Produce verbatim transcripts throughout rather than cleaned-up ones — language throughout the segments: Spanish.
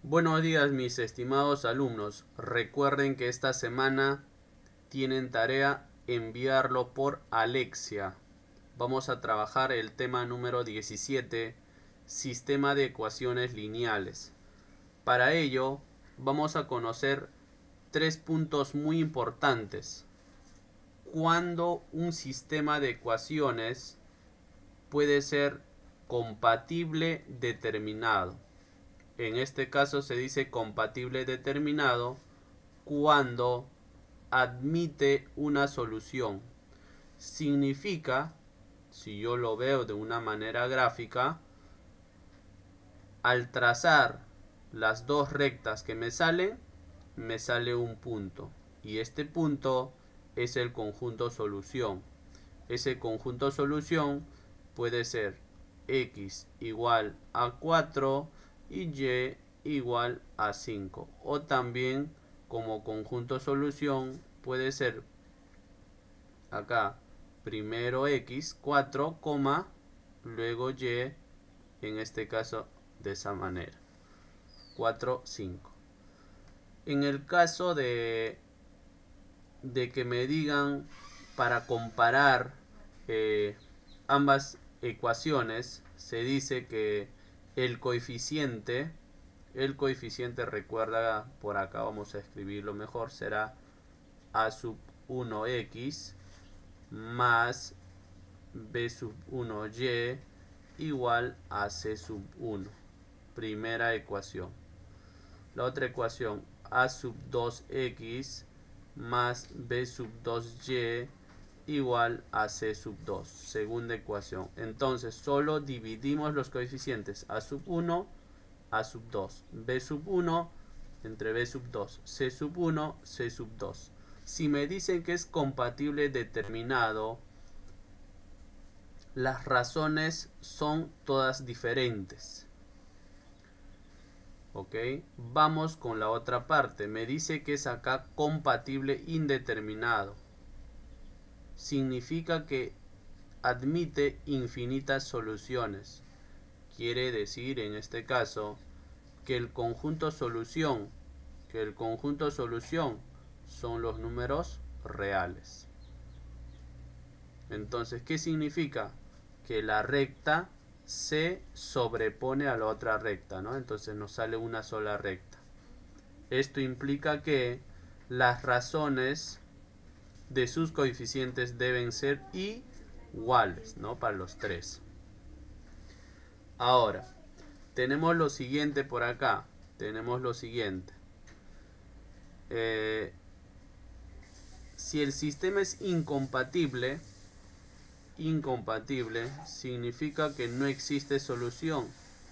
Buenos días mis estimados alumnos. Recuerden que esta semana tienen tarea enviarlo por Alexia. Vamos a trabajar el tema número diecisiete, sistema de ecuaciones lineales. Para ello vamos a conocer tres puntos muy importantes. Cuando un sistema de ecuaciones puede ser compatible determinado. En este caso se dice compatible determinado cuando admite una solución. Significa, si yo lo veo de una manera gráfica, al trazar las dos rectas que me salen, me sale un punto. Y este punto es el conjunto solución. Ese conjunto solución puede ser x igual a cuatro y y igual a cinco. O también como conjunto solución puede ser acá primero x, cuatro, luego y, en este caso de esa manera, cuatro, cinco. En el caso de, de que me digan para comparar eh, ambas ecuaciones, se dice que el coeficiente, el coeficiente recuerda, por acá vamos a escribirlo mejor, será a sub uno x más b sub uno y igual a c sub uno. Primera ecuación. La otra ecuación, a sub dos x más b sub dos y igual a c sub dos. Segunda ecuación. Entonces solo dividimos los coeficientes a sub uno, a sub dos, b sub uno entre b sub dos, c sub uno, c sub dos. Si me dicen que es compatible determinado, las razones son todas diferentes. Ok, vamos con la otra parte. Me dice que es acá compatible indeterminado. Significa que admite infinitas soluciones. Quiere decir en este caso que el conjunto solución, que el conjunto solución son los números reales. Entonces, ¿qué significa? Que la recta se sobrepone a la otra recta, ¿no? Entonces nos sale una sola recta. Esto implica que las razones de sus coeficientes deben ser iguales, ¿no? Para los tres. Ahora, tenemos lo siguiente por acá. Tenemos lo siguiente. Eh, si el sistema es incompatible, incompatible significa que no existe solución.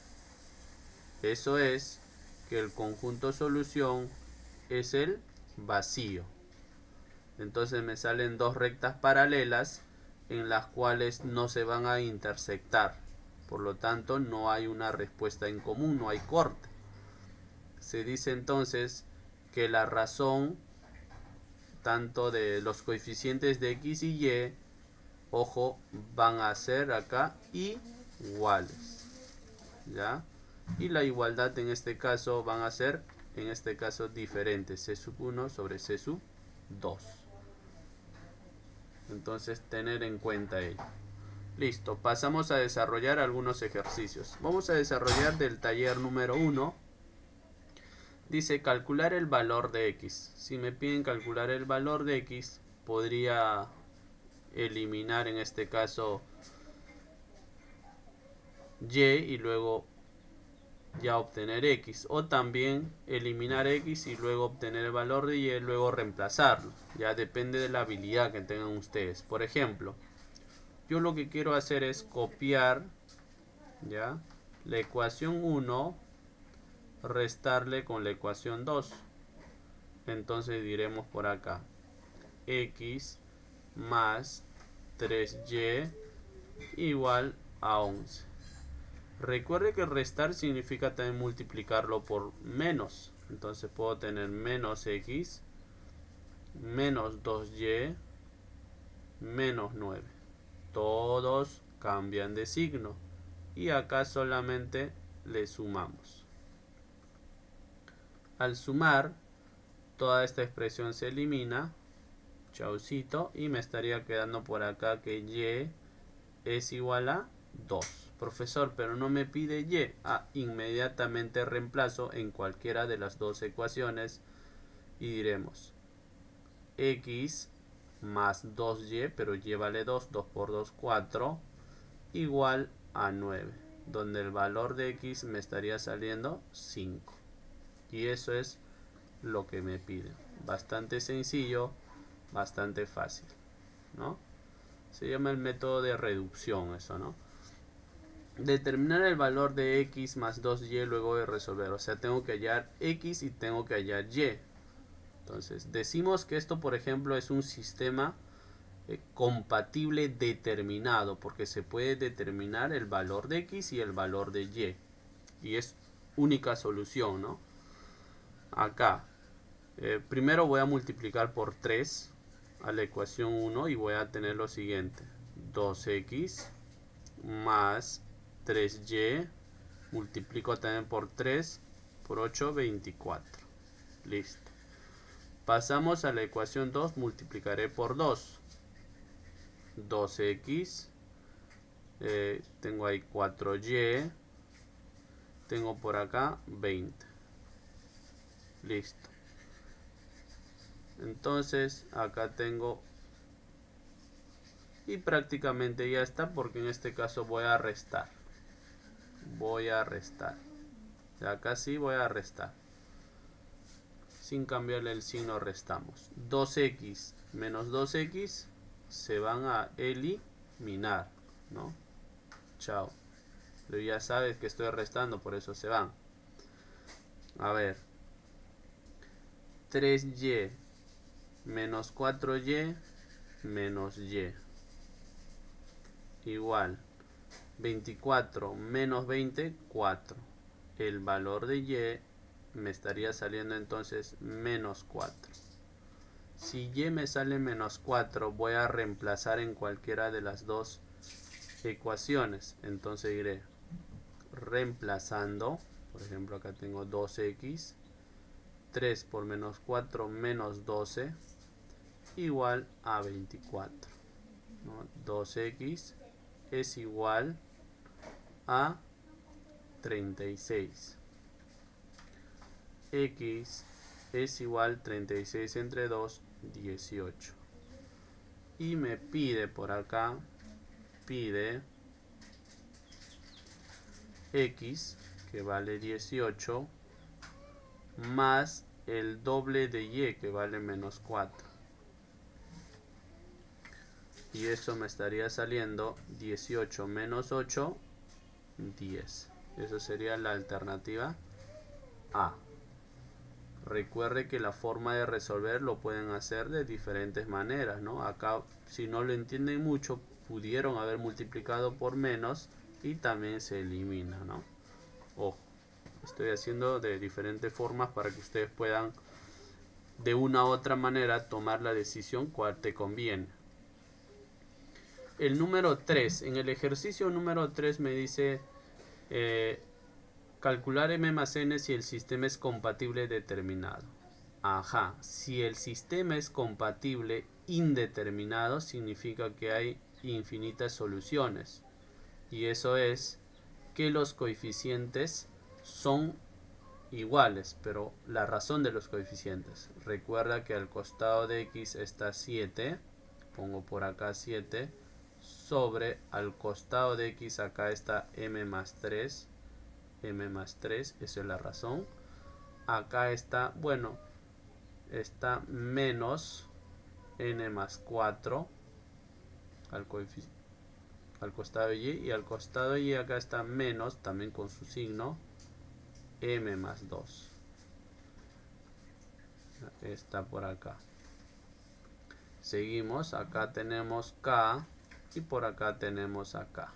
Eso es que el conjunto solución es el vacío. Entonces me salen dos rectas paralelas en las cuales no se van a intersectar. Por lo tanto, no hay una respuesta en común, no hay corte. Se dice entonces que la razón tanto de los coeficientes de x y y, ojo, van a ser acá iguales, ¿ya? Y la igualdad en este caso van a ser, en este caso, diferentes, c sub uno sobre c sub dos. Entonces, tener en cuenta ello. Listo, pasamos a desarrollar algunos ejercicios. Vamos a desarrollar del taller número uno. Dice calcular el valor de x. Si me piden calcular el valor de x, podría eliminar en este caso y y luego ya obtener x, o también eliminar x y luego obtener el valor de y y luego reemplazarlo. Ya depende de la habilidad que tengan ustedes. Por ejemplo, yo lo que quiero hacer es copiar, ya, la ecuación uno, restarle con la ecuación dos. Entonces diremos por acá x más tres y igual a once. Recuerde que restar significa también multiplicarlo por menos. Entonces puedo tener menos x menos dos y menos nueve. Todos cambian de signo. Y acá solamente le sumamos. Al sumar, toda esta expresión se elimina. Chaucito. Y me estaría quedando por acá que y es igual a dos. Profesor, pero no me pide y. Ah, inmediatamente reemplazo en cualquiera de las dos ecuaciones y diremos x más dos y, pero y vale dos, dos por dos, cuatro, igual a nueve, donde el valor de x me estaría saliendo cinco. Y eso es lo que me pide. Bastante sencillo, bastante fácil, ¿no? Se llama el método de reducción eso, ¿no? Determinar el valor de x más dos y luego de resolver. O sea, tengo que hallar x y tengo que hallar y. Entonces, decimos que esto, por ejemplo, es un sistema eh, compatible determinado, porque se puede determinar el valor de x y el valor de y. Y es única solución, ¿no? Acá, eh, primero voy a multiplicar por tres a la ecuación uno y voy a tener lo siguiente. dos x más tres y, multiplico también por tres, por ocho, veinticuatro. Listo. Pasamos a la ecuación dos, multiplicaré por dos. dos x, eh, tengo ahí cuatro y, tengo por acá veinte. Listo. Entonces acá tengo, y prácticamente ya está, porque en este caso voy a restar. Voy a restar. Acá sí voy a restar. Sin cambiarle el signo restamos. dos x menos dos x se van a eliminar, ¿no? Chao. Pero ya sabes que estoy restando, por eso se van. A ver. tres y menos cuatro y menos y. Igual. veinticuatro menos veinte, cuatro. El valor de y me estaría saliendo entonces menos cuatro. Si y me sale menos cuatro, voy a reemplazar en cualquiera de las dos ecuaciones. Entonces iré reemplazando. Por ejemplo, acá tengo dos x. tres por menos cuatro menos doce. Igual a veinticuatro. ¿no? dos x es igual a treinta y seis. X es igual treinta y seis entre dos, dieciocho. Y me pide por acá, pide x, que vale dieciocho, más el doble de y, que vale menos cuatro. Y eso me estaría saliendo dieciocho menos ocho, diez. Eso sería la alternativa A. Recuerde que la forma de resolver lo pueden hacer de diferentes maneras, ¿no? Acá, si no lo entienden mucho, pudieron haber multiplicado por menos y también se elimina, ¿no? Ojo, estoy haciendo de diferentes formas para que ustedes puedan de una u otra manera tomar la decisión cuál te conviene. El número tres, en el ejercicio número tres me dice eh, calcular m más n si el sistema es compatible determinado. Ajá, si el sistema es compatible indeterminado significa que hay infinitas soluciones. Y eso es que los coeficientes son iguales, pero la razón de los coeficientes. Recuerda que al costado de x está siete, pongo por acá siete, sobre al costado de x acá está m más tres, m más tres, esa es la razón. Acá está, bueno, está menos n más cuatro al, al costado de y, y al costado de y acá está menos, también con su signo, m más dos. Está por acá. Seguimos, acá tenemos k y por acá tenemos acá.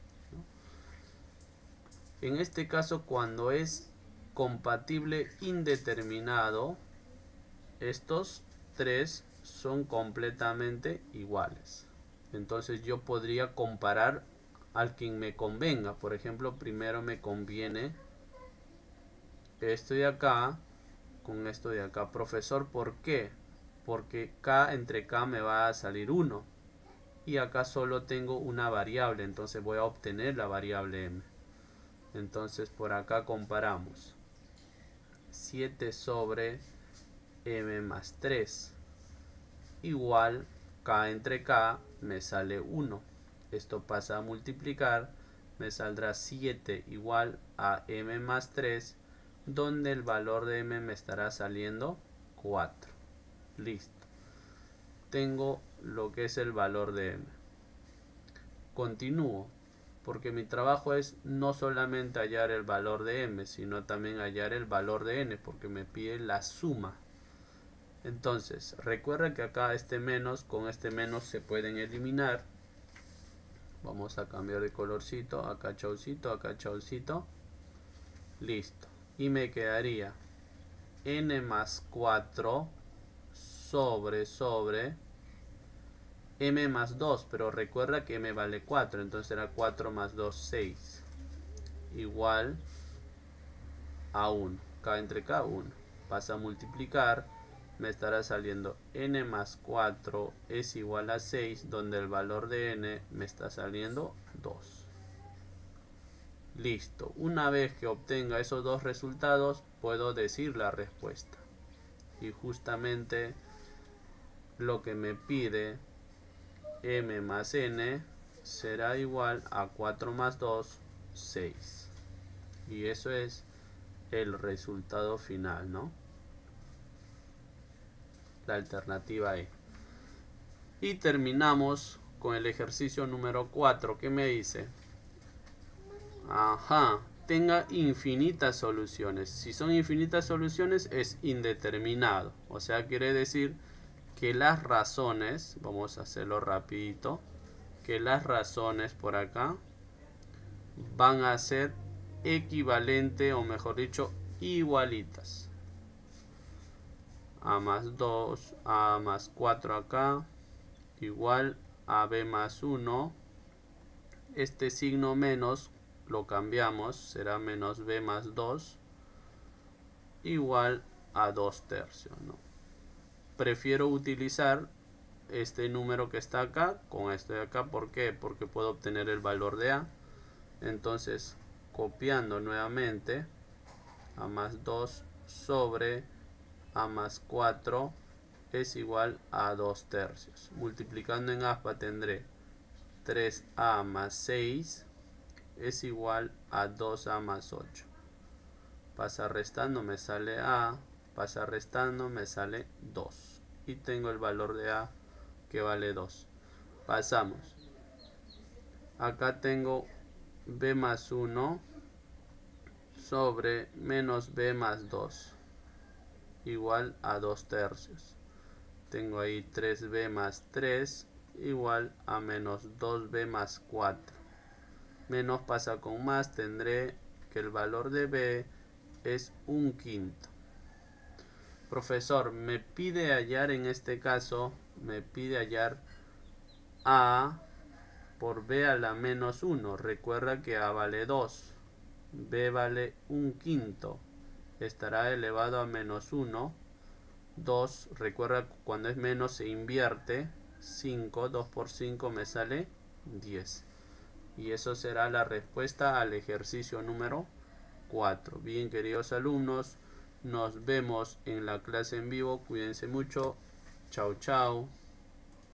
En este caso, cuando es compatible indeterminado, estos tres son completamente iguales. Entonces yo podría comparar al quien me convenga. Por ejemplo, primero me conviene esto de acá con esto de acá. Profesor, ¿por qué? Porque K entre K me va a salir uno. Y acá solo tengo una variable, entonces voy a obtener la variable M. Entonces por acá comparamos. siete sobre M más tres. Igual K entre K me sale uno. Esto pasa a multiplicar. Me saldrá siete igual a M más tres, donde el valor de M me estará saliendo cuatro. Listo. Tengo lo que es el valor de M. Continúo, porque mi trabajo es no solamente hallar el valor de M, sino también hallar el valor de N, porque me pide la suma. Entonces, recuerda que acá este menos, con este menos se pueden eliminar. Vamos a cambiar de colorcito, acá chaucito, acá chaucito. Listo. Y me quedaría N más cuatro sobre, sobre M más dos, pero recuerda que M vale cuatro, entonces será cuatro más dos, seis. Igual a uno. K entre K, uno. Pasa a multiplicar. Me estará saliendo N más cuatro es igual a seis, donde el valor de N me está saliendo dos. Listo. Una vez que obtenga esos dos resultados, puedo decir la respuesta. Y justamente lo que me pide M más N será igual a cuatro más dos, seis. Y eso es el resultado final, ¿no? La alternativa E. Y terminamos con el ejercicio número cuatro, que me dice, ajá, tenga infinitas soluciones. Si son infinitas soluciones es indeterminado, o sea, quiere decir que las razones, vamos a hacerlo rapidito, que las razones por acá van a ser equivalente, o mejor dicho, igualitas. A más dos, A más cuatro acá, igual a B más uno. Este signo menos lo cambiamos, será menos B más dos, igual a dos tercios, ¿no? Prefiero utilizar este número que está acá con este de acá. ¿Por qué? Porque puedo obtener el valor de A. Entonces, copiando nuevamente, A más dos sobre A más cuatro es igual a dos tercios. Multiplicando en aspa tendré tres A más seis es igual a dos A más ocho. Pasa restando, me sale A. Pasa restando, me sale dos. Y tengo el valor de A, que vale dos. Pasamos. Acá tengo B más uno sobre menos B más dos, igual a dos tercios. Tengo ahí tres B más tres, igual a menos dos B más cuatro. Menos pasa con más, tendré que el valor de B es un quinto. Profesor, me pide hallar, en este caso, me pide hallar A por B a la menos uno. Recuerda que A vale dos. B vale un quinto. Estará elevado a menos uno. dos, recuerda cuando es menos se invierte. cinco, dos por cinco me sale diez. Y eso será la respuesta al ejercicio número cuatro. Bien, queridos alumnos, nos vemos en la clase en vivo. Cuídense mucho. Chao, chao.